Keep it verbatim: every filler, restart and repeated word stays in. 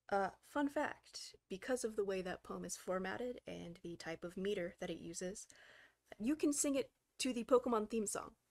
Uh, fun fact, because of the way that poem is formatted and the type of meter that it uses, you can sing it to the Pokemon theme song.